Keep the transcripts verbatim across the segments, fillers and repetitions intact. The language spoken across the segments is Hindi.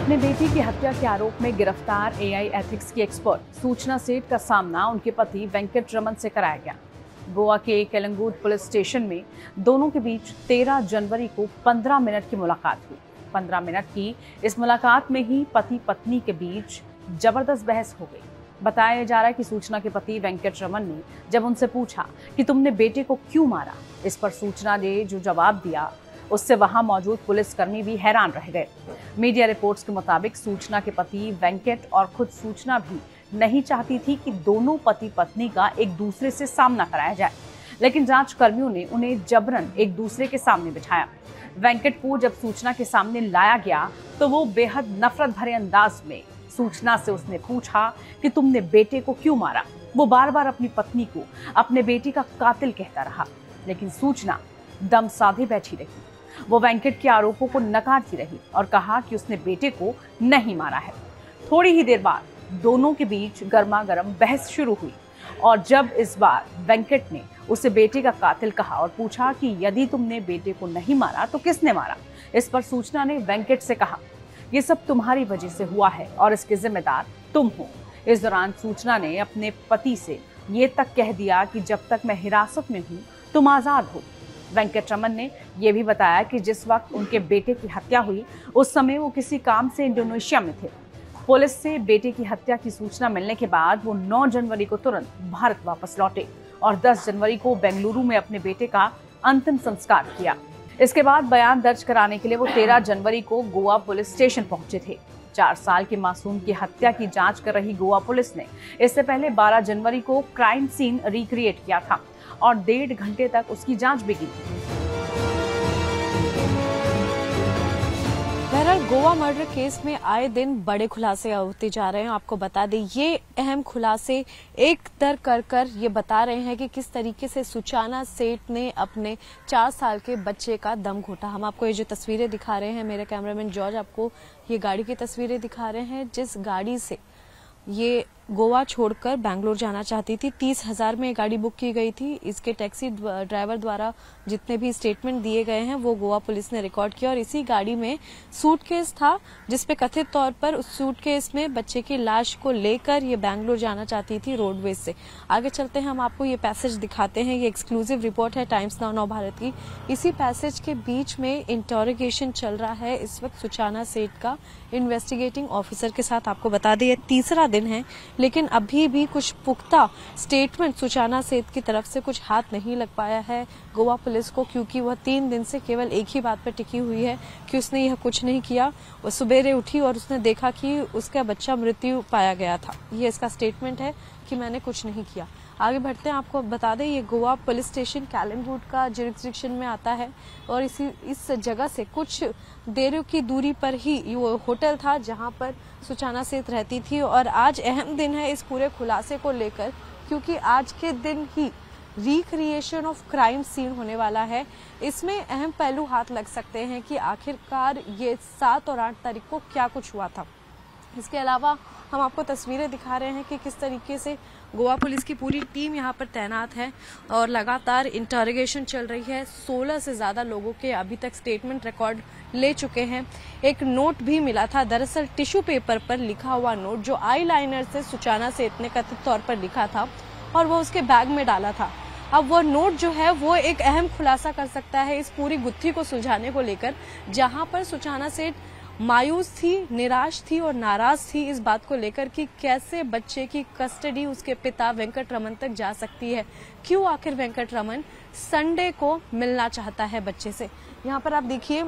अपने बेटी की हत्या के आरोप में गिरफ्तार एआई एथिक्स की एक्सपर्ट सूचना सेठ का सामना उनके पति वेंकट रमन से कराया गया। गोवा के केलंगूट पुलिस स्टेशन में दोनों के बीच तेरह जनवरी को पंद्रह मिनट की मुलाकात हुई। पंद्रह मिनट की इस मुलाकात में ही पति पत्नी के बीच जबरदस्त बहस हो गई। बताया जा रहा है कि सूचना के पति वेंकट रमन ने जब उनसे पूछा कि तुमने बेटे को क्यों मारा, इस पर सूचना ने जो जवाब दिया उससे वहां मौजूद पुलिसकर्मी भी हैरान रह गए। मीडिया रिपोर्ट्स के मुताबिक सूचना के पति वेंकट और खुद सूचना भी नहीं चाहती थी कि दोनों पति पत्नी का एक दूसरे से सामना कराया जाए, लेकिन जांच कर्मियों ने उन्हें जबरन एक दूसरे के सामने बिठाया। वेंकट को जब सूचना के सामने लाया गया तो वो बेहद नफरत भरे अंदाज में सूचना से उसने पूछा कि तुमने बेटे को क्यों मारा। वो बार बार अपनी पत्नी को अपने बेटे का कातिल कहता रहा, लेकिन सूचना दम साधे बैठी रही। वो वेंकट के आरोपों को नकारती रही और कहा कि उसने बेटे को नहीं मारा है। थोड़ी ही देर बाद दोनों के बीच गर्मा गर्म बहस शुरू हुई और जब इस बार वेंकट ने उसे बेटे का कातिल कहा और पूछा कि यदि तुमने बेटे को नहीं मारा तो किसने मारा, इस पर सूचना ने वेंकट से कहा ये सब तुम्हारी वजह से हुआ है और इसके जिम्मेदार तुम हो। इस दौरान सूचना ने अपने पति से ये तक कह दिया कि जब तक मैं हिरासत में हूँ तुम आजाद हो। वेंकट रमन ने यह भी बताया कि जिस वक्त उनके बेटे की हत्या हुई उस समय वो किसी काम से इंडोनेशिया में थे। पुलिस से बेटे की हत्या की सूचना मिलने के बाद वो नौ जनवरी को तुरंत भारत वापस लौटे और दस जनवरी को बेंगलुरु में अपने बेटे का अंतिम संस्कार किया। इसके बाद बयान दर्ज कराने के लिए वो तेरह जनवरी को गोवा पुलिस स्टेशन पहुंचे थे। चार साल के मासूम की हत्या की जांच कर रही गोवा पुलिस ने इससे पहले बारह जनवरी को क्राइम सीन रिक्रिएट किया था और डेढ़ घंटे तक उसकी जांच भी की थी। बहरहाल गोवा मर्डर केस में आए दिन बड़े खुलासे होते जा रहे हैं। आपको बता दें ये अहम खुलासे एक दर कर कर ये बता रहे हैं कि किस तरीके से सुचाना सेठ ने अपने चार साल के बच्चे का दम घोटा। हम आपको ये जो तस्वीरें दिखा रहे हैं, मेरे कैमरामैन जॉर्ज आपको ये गाड़ी की तस्वीरें दिखा रहे हैं जिस गाड़ी से ये गोवा छोड़कर बैंगलोर जाना चाहती थी। तीस हजार में गाड़ी बुक की गई थी। इसके टैक्सी ड्राइवर द्वारा जितने भी स्टेटमेंट दिए गए हैं वो गोवा पुलिस ने रिकॉर्ड किया और इसी गाड़ी में सूटकेस था जिसपे कथित तौर पर उस सूटकेस में बच्चे की लाश को लेकर ये बैंगलोर जाना चाहती थी रोडवेज से। आगे चलते हैं, हम आपको ये पैसेज दिखाते हैं। ये एक्सक्लूसिव रिपोर्ट है टाइम्स नाउ नव भारत की। इसी पैसेज के बीच में इंटरोगेशन चल रहा है इस वक्त सुचाना सेठ का इन्वेस्टिगेटिंग ऑफिसर के साथ। आपको बता दें ये तीसरा दिन है लेकिन अभी भी कुछ पुख्ता स्टेटमेंट सुचाना सेठ की तरफ से कुछ हाथ नहीं लग पाया है गोवा पुलिस को, क्योंकि वह तीन दिन से केवल एक ही बात पर टिकी हुई है कि उसने यह कुछ नहीं किया। वो सुबेरे उठी और उसने देखा कि उसका बच्चा मृत्यु पाया गया था। ये इसका स्टेटमेंट है कि मैंने कुछ नहीं किया। आगे बढ़ते हैं, आपको बता दें ये गोवा पुलिस स्टेशन केलंगूट का जुरिस्डिक्शन में आता है और इसी इस जगह से कुछ देर की दूरी पर ही वो होटल था जहां पर सुचाना सेठ रहती थी। और आज अहम दिन है इस पूरे खुलासे को लेकर, क्योंकि आज के दिन ही रिक्रिएशन ऑफ क्राइम सीन होने वाला है। इसमें अहम पहलू हाथ लग सकते हैं कि आखिरकार ये सात और आठ तारीख को क्या कुछ हुआ था। इसके अलावा हम आपको तस्वीरें दिखा रहे हैं कि किस तरीके से गोवा पुलिस की पूरी टीम यहाँ पर तैनात है और लगातार इंटरोगेशन चल रही है। सोलह से ज्यादा लोगों के अभी तक स्टेटमेंट रिकॉर्ड ले चुके हैं। एक नोट भी मिला था, दरअसल टिश्यू पेपर पर लिखा हुआ नोट जो आई लाइनर से सुचाना सेठ ने कथित तौर पर लिखा था और वो उसके बैग में डाला था। अब वो नोट जो है वो एक अहम खुलासा कर सकता है इस पूरी गुत्थी को सुलझाने को लेकर, जहां पर सुचाना सेठ मायूस थी, निराश थी और नाराज थी इस बात को लेकर कि कैसे बच्चे की कस्टडी उसके पिता वेंकट रमन तक जा सकती है। क्यों आखिर वेंकट रमन संडे को मिलना चाहता है बच्चे से। यहाँ पर आप देखिए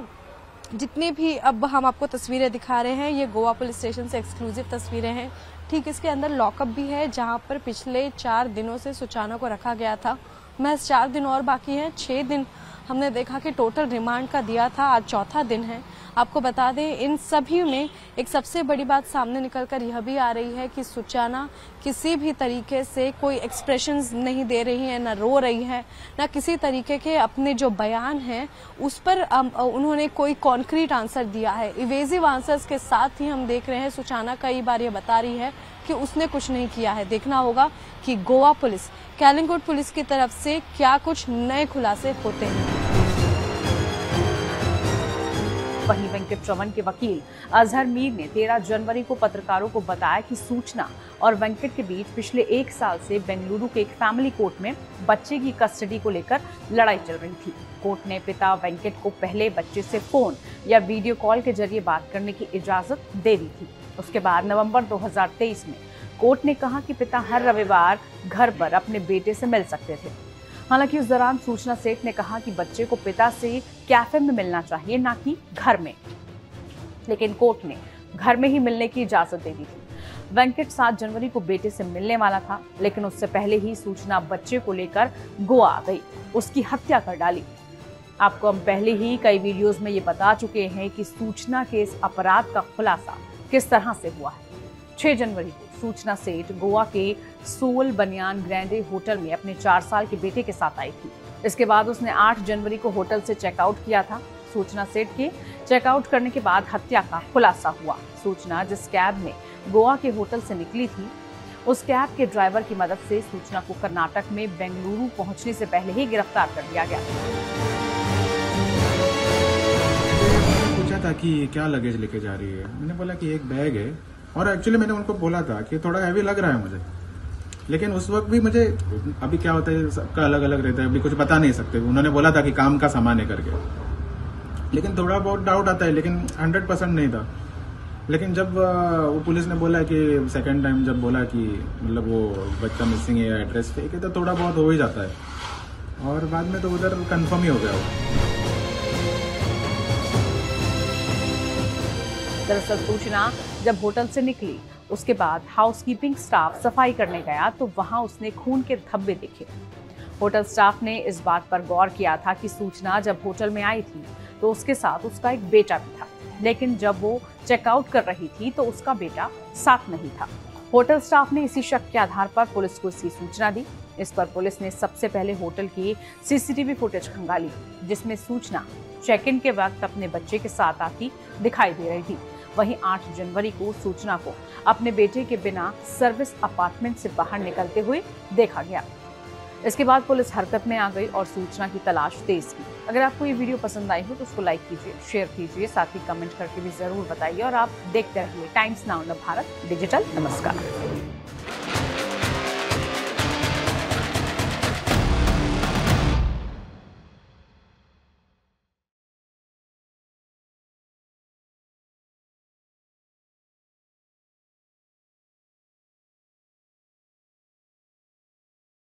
जितने भी अब हम आपको तस्वीरें दिखा रहे हैं ये गोवा पुलिस स्टेशन से एक्सक्लूसिव तस्वीरें हैं। ठीक इसके अंदर लॉकअप भी है जहां पर पिछले चार दिनों से सुचाना को रखा गया था। महज चार दिन और बाकी हैं। छह दिन हमने देखा कि टोटल रिमांड का दिया था, आज चौथा दिन है। आपको बता दें इन सभी में एक सबसे बड़ी बात सामने निकलकर यह भी आ रही है कि सुचाना किसी भी तरीके से कोई एक्सप्रेशंस नहीं दे रही है, न रो रही है, न किसी तरीके के अपने जो बयान हैं उस पर उन्होंने कोई कॉन्क्रीट आंसर दिया है। इवेजिव आंसर्स के साथ ही हम देख रहे हैं सुचाना कई बार ये बता रही है कि उसने कुछ नहीं किया है। देखना होगा कि गोवा पुलिस, केलंगूट पुलिस की तरफ से क्या कुछ नए खुलासे होते हैं। वहीं वेंकटरमन के वकील अजहर मीर ने तेरह जनवरी को पत्रकारों को बताया कि सूचना और वेंकट के बीच पिछले एक साल से बेंगलुरु के एक फैमिली कोर्ट में बच्चे की कस्टडी को लेकर लड़ाई चल रही थी। कोर्ट ने पिता वेंकट को पहले बच्चे से फोन या वीडियो कॉल के जरिए बात करने की इजाजत दे दी थी। उसके बाद नवंबर दो हज़ार तेईस में कोर्ट ने कहा कि पिता हर रविवार घर पर अपने बेटे से मिल सकते थे। हालांकि उस दौरान सूचना सेठ ने कहा कि बच्चे को पिता से कैफे में मिलना चाहिए, ना कि घर में, लेकिन कोर्ट ने घर में ही मिलने की इजाजत दे दी थी। वेंकट सात जनवरी को बेटे से मिलने वाला था, लेकिन उससे पहले ही सूचना बच्चे को लेकर गोवा आ गई, उसकी हत्या कर डाली। आपको हम पहले ही कई वीडियोस में ये बता चुके हैं कि सूचना के इस अपराध का खुलासा किस तरह से हुआ है। छह जनवरी को सूचना सेठ गोवा के सोल बनियान ग्रैंडे होटल में अपने चार साल के बेटे के साथ आई थी। इसके बाद उसने आठ जनवरी को होटल से चेकआउट किया था। सूचना सेठ के चेकआउट करने के बाद हत्या का खुलासा हुआ। सूचना जिस कैब में गोवा के होटल से निकली थी, उस कैब के ड्राइवर की मदद से सूचना को कर्नाटक में बेंगलुरु पहुंचने से पहले ही गिरफ्तार कर लिया गया। पूछा था कि क्या लगेज लेके जा रही है, मैंने बोला कि एक बैग है, और एक्चुअली मैंने उनको बोला था कि थोड़ा हैवी लग रहा है मुझे, लेकिन उस वक्त भी मुझे, अभी क्या होता है सबका अलग अलग रहता है, अभी कुछ बता नहीं सकते। उन्होंने बोला था कि काम का सामान है करके, लेकिन थोड़ा बहुत डाउट आता है, लेकिन हंड्रेड परसेंट नहीं था। लेकिन जब वो पुलिस ने बोला कि सेकंड टाइम जब बोला कि मतलब वो बच्चा मिसिंग है या एड्रेस फेक है, तो थोड़ा बहुत हो ही जाता है, और बाद में तो उधर कंफर्म ही हो गया वो। दरअसल सूचना जब होटल से निकली, उसके बाद हाउसकीपिंग स्टाफ सफाई करने गया तो वहां उसने खून के धब्बे देखे। होटल स्टाफ ने इस बात पर गौर किया था कि सूचना जब होटल में आई थी तो उसके साथ उसका एक बेटा भी था, लेकिन जब वो चेकआउट कर रही थी तो उसका बेटा साथ नहीं था। होटल स्टाफ ने इसी शक के आधार पर पुलिस को इसकी सूचना दी। इस पर पुलिस ने सबसे पहले होटल की सीसीटीवी फुटेज खंगाली, जिसमें सूचना चेक इन के वक्त अपने बच्चे के साथ आती दिखाई दे रही थी। वहीं आठ जनवरी को सूचना को अपने बेटे के बिना सर्विस अपार्टमेंट से बाहर निकलते हुए देखा गया। इसके बाद पुलिस हरकत में आ गई और सूचना की तलाश तेज की। अगर आपको ये वीडियो पसंद आई हो तो उसको लाइक कीजिए, शेयर कीजिए, साथ ही कमेंट करके भी जरूर बताइए। और आप देखते रहिए टाइम्स नाउ भारत डिजिटल। नमस्कार।